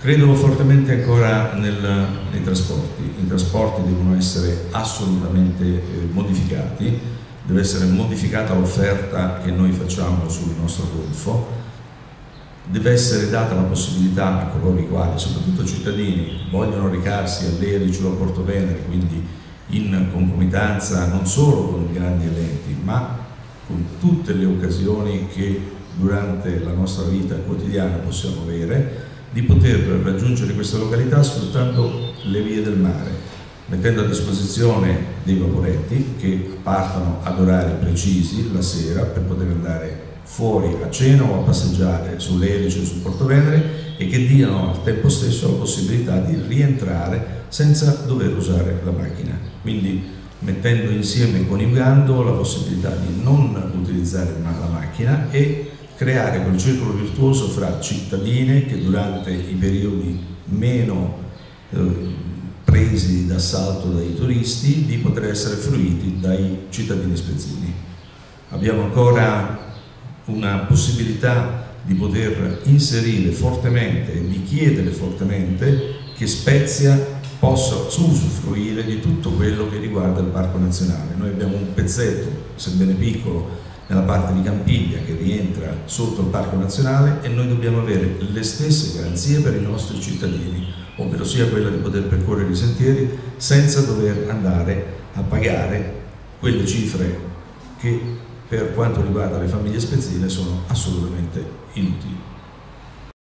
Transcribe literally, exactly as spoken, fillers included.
Credo fortemente ancora nel, nei trasporti. I trasporti devono essere assolutamente eh, modificati, deve essere modificata l'offerta che noi facciamo sul nostro golfo, deve essere data la possibilità a coloro i quali, soprattutto cittadini, vogliono recarsi all'Erice o a Portovenere, quindi in concomitanza non solo con i grandi eventi, ma con tutte le occasioni che durante la nostra vita quotidiana possiamo avere, di poter raggiungere questa località sfruttando le vie del mare, mettendo a disposizione dei vaporetti che partono ad orari precisi la sera per poter andare fuori a cena o a passeggiare sull'Erice o sul Portovenere e che diano al tempo stesso la possibilità di rientrare senza dover usare la macchina. Quindi mettendo insieme, coniugando la possibilità di non utilizzare la macchina e creare quel circolo virtuoso fra cittadine che durante i periodi meno eh, presi d'assalto dai turisti di poter essere fruiti dai cittadini spezzini. Abbiamo ancora una possibilità di poter inserire fortemente e di chiedere fortemente che Spezia possa usufruire di tutto quello che riguarda il Parco Nazionale. Noi abbiamo un pezzetto, sebbene piccolo, nella parte di Campiglia che rientra sotto il Parco Nazionale e noi dobbiamo avere le stesse garanzie per i nostri cittadini, ovvero sia quella di poter percorrere i sentieri senza dover andare a pagare quelle cifre che per quanto riguarda le famiglie spezzine sono assolutamente inutili.